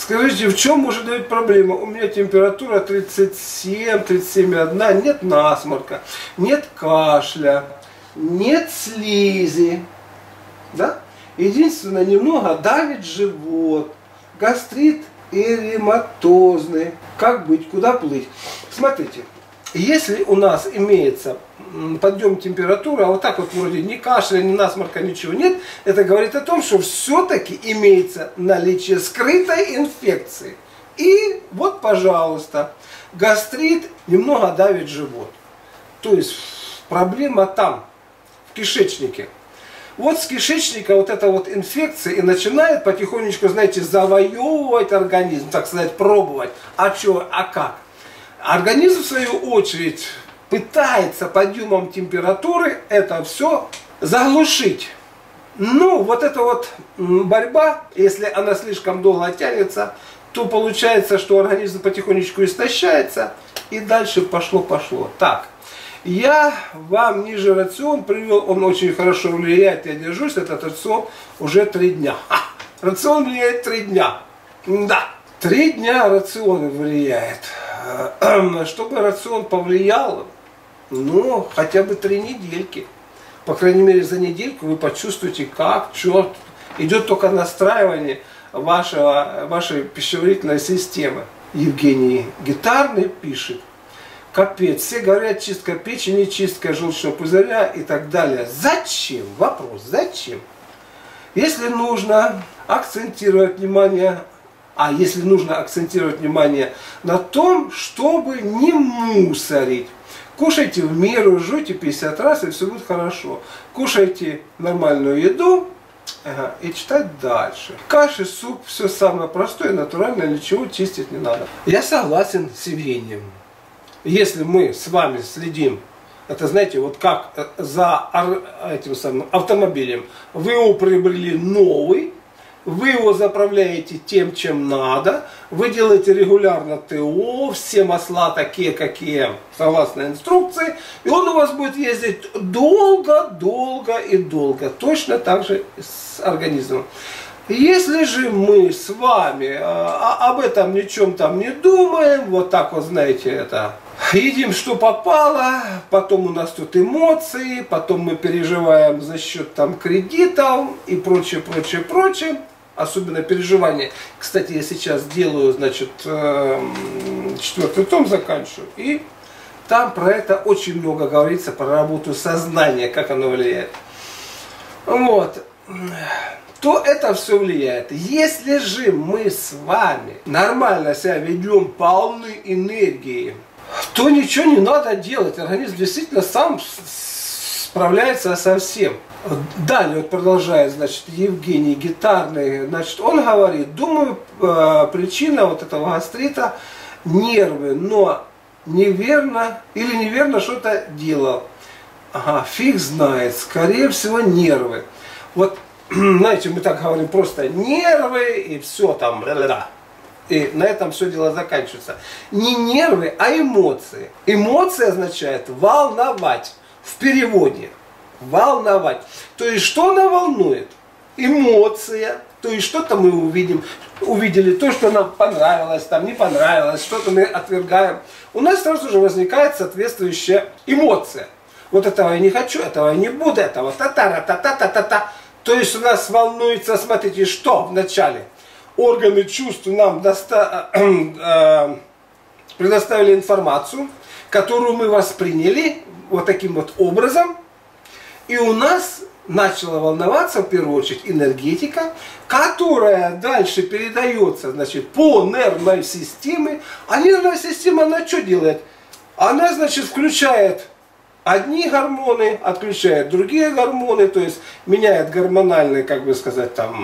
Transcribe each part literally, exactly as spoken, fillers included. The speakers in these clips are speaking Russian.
Скажите, в чем может быть проблема? У меня температура тридцать семь, тридцать семь и одна, нет насморка, нет кашля, нет слизи. Да? Единственное, немного давит живот, гастрит эррематозный. Как быть, куда плыть? Смотрите, если у нас имеется подъем температуры, а вот так вот вроде ни кашля, ни насморка, ничего нет, это говорит о том, что все-таки имеется наличие скрытой инфекции. И вот, пожалуйста, гастрит, немного давит живот. То есть проблема там, в кишечнике. Вот с кишечника вот эта вот инфекция и начинает потихонечку, знаете, завоевывать организм, так сказать, пробовать. А что, а как? Организм, в свою очередь, пытается подъемом температуры это все заглушить. Ну, вот эта вот борьба, если она слишком долго тянется, то получается, что организм потихонечку истощается, и дальше пошло-пошло. Так, я вам ниже рацион привел, он очень хорошо влияет, я держусь, этот рацион уже три дня. Ха, рацион влияет три дня. Да, три дня рацион влияет. Чтобы рацион повлиял, ну, хотя бы три недельки. По крайней мере, за недельку вы почувствуете, как, что идет только настраивание вашего, вашей пищеварительной системы. Евгений Гитарный пишет: капец, все говорят, чистка печени, чистка желчного пузыря и так далее. Зачем? Вопрос, зачем? Если нужно акцентировать внимание, а если нужно акцентировать внимание на том, чтобы не мусорить. Кушайте в меру, жуйте пятьдесят раз, и все будет хорошо. Кушайте нормальную еду, ага, и читать дальше. Каши, суп, все самое простое, натуральное, ничего чистить не надо. Я согласен с Евгением. Если мы с вами следим, это знаете, вот как за этим самым автомобилем, вы его приобрели новый, вы его заправляете тем, чем надо, вы делаете регулярно ТО, все масла такие, какие согласно инструкции, и он у вас будет ездить долго, долго и долго. Точно так же с организмом. Если же мы с вами а, об этом ничем там не думаем, вот так вот, знаете, это... едим, что попало, потом у нас тут эмоции, потом мы переживаем за счет там кредитов и прочее, прочее, прочее. Особенно переживания. Кстати, я сейчас делаю, значит, четвертый том заканчиваю. И там про это очень много говорится, про работу сознания, как оно влияет. Вот. То это все влияет. Если же мы с вами нормально себя ведем, полны энергии, то ничего не надо делать. Организм действительно сам справляется со всем. Далее вот продолжает, значит, Евгений Гитарный, значит, он говорит: думаю, причина вот этого гастрита нервы, но неверно или неверно что-то делал. Ага, фиг знает, скорее всего нервы. Вот, знаете, мы так говорим просто нервы и все там, и на этом все дело заканчивается. Не нервы, а эмоции. Эмоции означает волновать в переводе. Волновать. То есть, что она волнует? Эмоция. То есть, что-то мы увидим, увидели, то, что нам понравилось, там не понравилось, что-то мы отвергаем. У нас сразу же возникает соответствующая эмоция. Вот этого я не хочу, этого я не буду, этого та-та-та-та-та-та-та. То есть, у нас волнуется, смотрите, что вначале? Органы чувств нам доста... предоставили информацию, которую мы восприняли вот таким вот образом. И у нас начала волноваться, в первую очередь, энергетика, которая дальше передается, значит, по нервной системе. А нервная система, она что делает? Она, значит, включает одни гормоны, отключает другие гормоны, то есть меняет гормональный, как бы сказать, там,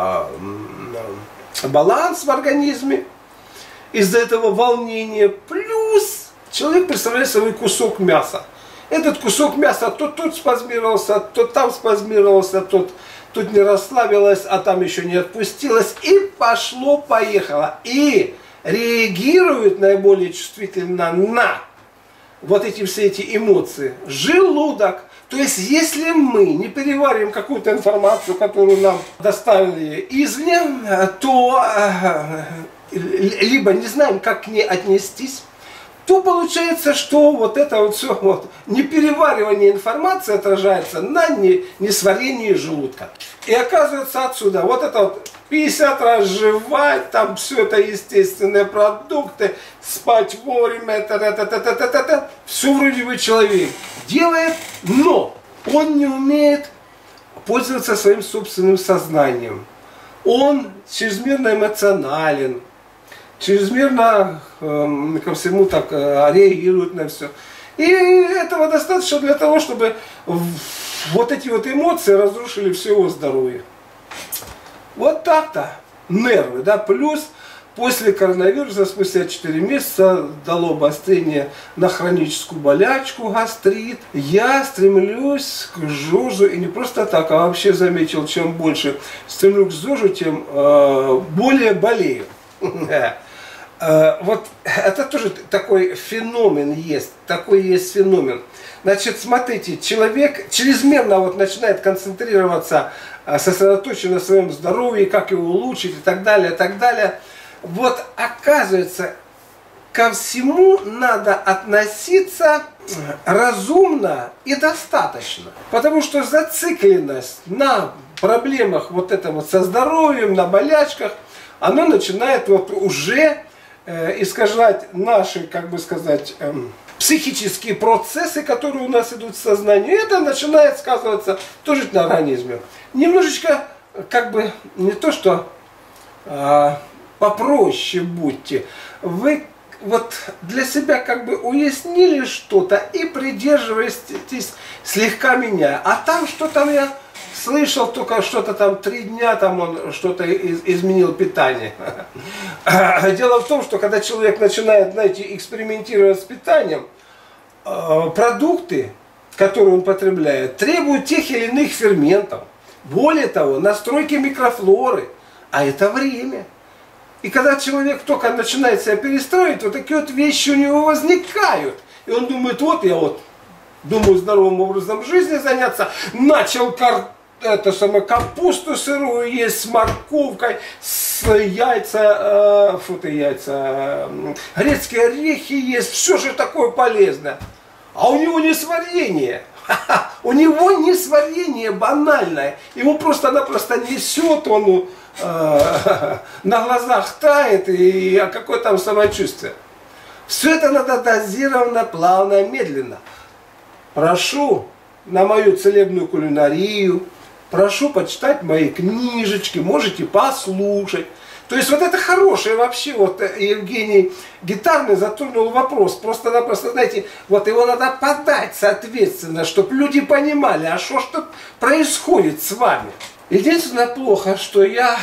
баланс в организме. Из-за этого волнения. Плюс человек представляет собой кусок мяса. Этот кусок мяса то тут спазмировался, то там спазмировался, тут, тут не расслабилось, а там еще не отпустилось. И пошло-поехало. И реагирует наиболее чувствительно на вот эти все эти эмоции желудок. То есть, если мы не перевариваем какую-то информацию, которую нам доставили извне, то либо не знаем, как к ней отнестись, то получается, что вот это вот все, вот, непереваривание информации отражается на не, несварении желудка. И оказывается отсюда вот это вот пятьдесят раз жевать, там все это естественные продукты, спать вовремя, та-та-та-та-та-та-та, все вроде бы человек делает, но он не умеет пользоваться своим собственным сознанием. Он чрезмерно эмоционален, чрезмерно э, ко всему так э, реагирует на все. И этого достаточно для того, чтобы вот эти вот эмоции разрушили все его здоровье. Вот так-то. Нервы, да, плюс после коронавируса спустя четыре месяца дало обострение на хроническую болячку, гастрит. Я стремлюсь к ЗОЖу, и не просто так, а вообще заметил, чем больше стремлюсь к ЗОЖу, тем э, более болею. Вот это тоже такой феномен есть, такой есть феномен. Значит, смотрите, человек чрезмерно вот начинает концентрироваться, сосредоточен на своем здоровье, как его улучшить и так далее, и так далее. Вот оказывается, ко всему надо относиться разумно и достаточно. Потому что зацикленность на проблемах вот этого со здоровьем, на болячках, она начинает вот уже э, искажать наши, как бы сказать, э, психические процессы, которые у нас идут в сознании. И это начинает сказываться тоже на организме. Немножечко, как бы, не то что э, попроще будьте. Вы вот для себя как бы уяснили что-то и придерживаетесь слегка меня. А там что там я слышал, только что-то там три дня там он что-то из, изменил питание. Дело в том, что когда человек начинает, знаете, экспериментировать с питанием, продукты, которые он потребляет, требуют тех или иных ферментов. Более того, настройки микрофлоры, а это время. И когда человек только начинает себя перестроить, вот такие вот вещи у него возникают. И он думает, вот я вот думаю здоровым образом жизни заняться, начал кар... это самое, капусту сырую есть с морковкой, с яйца, э, фу ты яйца, э, грецкие орехи есть, все же такое полезное. А у него несварение. У него несварение банальное. Его просто-напросто несет, он э, на глазах тает, и а какое там самочувствие. Все это надо дозированно, плавно, медленно. Прошу на мою целебную кулинарию, прошу почитать мои книжечки, можете послушать. То есть вот это хорошее вообще, вот Евгений Гитарный затронул вопрос, просто-напросто, знаете, вот его надо подать соответственно, чтобы люди понимали, а что ж тут происходит с вами. Единственное плохо, что я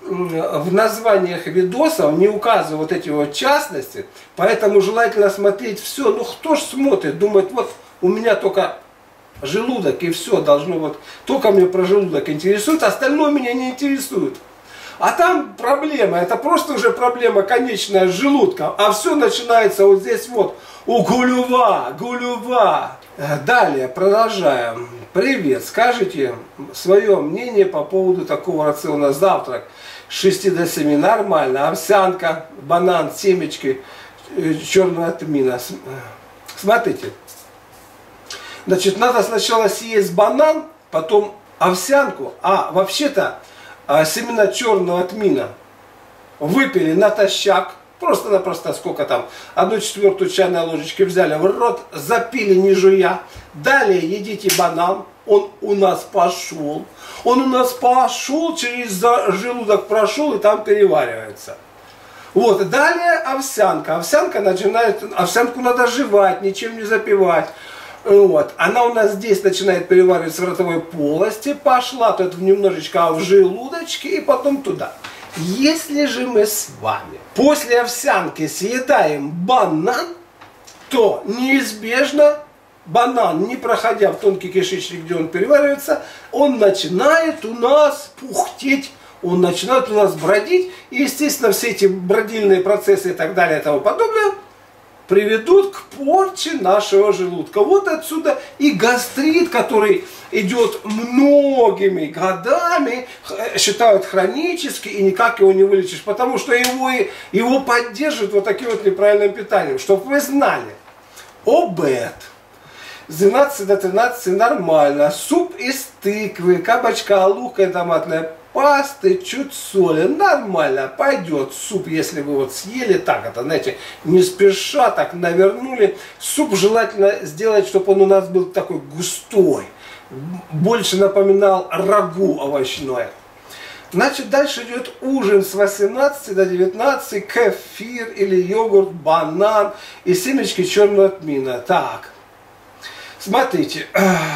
в названиях видосов не указываю вот эти вот частности, поэтому желательно смотреть все. Ну кто ж смотрит, думает, вот у меня только желудок и все должно вот, только мне про желудок интересует, остальное меня не интересует. А там проблема, это просто уже проблема конечная с желудком, а все начинается вот здесь вот, у гулюва, гулюва. Далее, продолжаем. Привет, скажите свое мнение по поводу такого рациона: завтрак с шести до семи нормально, овсянка, банан, семечки, черного тмина. Смотрите, значит, надо сначала съесть банан, потом овсянку, а вообще-то семена черного тмина выпили натощак, просто-напросто сколько там, одну четвертую чайной ложечки взяли в рот, запили не жуя, далее едите банан, он у нас пошел, он у нас пошел, через желудок прошел и там переваривается. Вот, далее овсянка, овсянка начинает, овсянку надо жевать, ничем не запивать. Вот. Она у нас здесь начинает перевариваться в ротовой полости, пошла тут немножечко в желудочке и потом туда. Если же мы с вами после овсянки съедаем банан, то неизбежно банан, не проходя в тонкий кишечник, где он переваривается, он начинает у нас пухтеть, он начинает у нас бродить, и естественно все эти бродильные процессы и так далее и тому подобное приведут к порче нашего желудка. Вот отсюда и гастрит, который идет многими годами, считают хронический, и никак его не вылечишь, потому что его, его поддерживают вот таким вот неправильным питанием. Чтобы вы знали, обед с двенадцати до тринадцати нормально, суп из тыквы, кабачка, лука и томатная пасты, чуть соли, нормально, пойдет суп, если вы вот съели так, это, знаете, не спеша, так навернули. Суп желательно сделать, чтобы он у нас был такой густой, больше напоминал рагу овощное. Значит, дальше идет ужин с восемнадцати до девятнадцати, кефир или йогурт, банан и семечки черного тмина. Так, смотрите,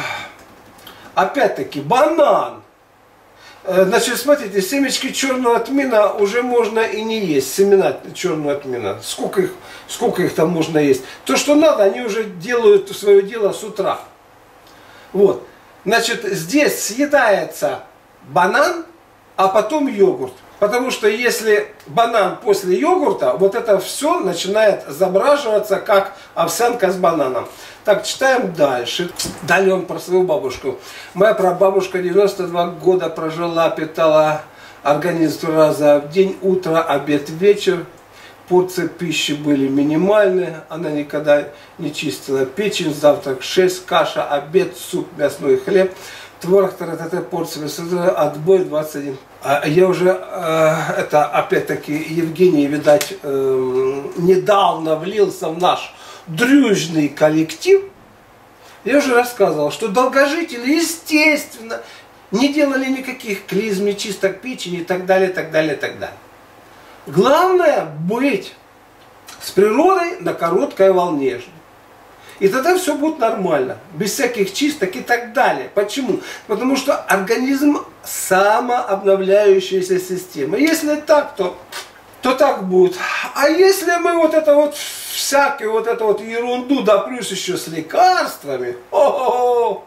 опять-таки банан. Значит, смотрите, семечки черного тмина уже можно и не есть, семена черного тмина. Сколько их, сколько их там можно есть? То, что надо, они уже делают свое дело с утра. Вот. Значит, здесь съедается банан, а потом йогурт. Потому что если банан после йогурта, вот это все начинает забраживаться, как овсянка с бананом. Так, читаем дальше. Далее он про свою бабушку. Моя прабабушка девяносто два года прожила, питала организм три раза в день, утро, обед, вечер. Порции пищи были минимальные, она никогда не чистила печень, завтрак шесть, каша, обед, суп, мясной хлеб, творог, тара-та-та, порции, отбой двадцать один. А я уже, э, это опять-таки Евгений, видать, э, недавно влился в наш дружный коллектив. Я уже рассказывал, что долгожители, естественно, не делали никаких клизм, чисток печени и так далее, так далее, так далее. Главное быть с природой на короткой волне. И тогда все будет нормально, без всяких чисток и так далее. Почему? Потому что организм самообновляющаяся система. Если так, то, то так будет. А если мы вот это вот всякую вот эту вот ерунду, да плюс еще с лекарствами, о-о-о!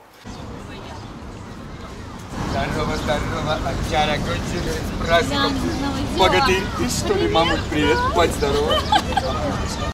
Здорово, здорово, Оксана, кончилась с праздником. Богатырь, ты что ли, мамуль, привет, будь здорова.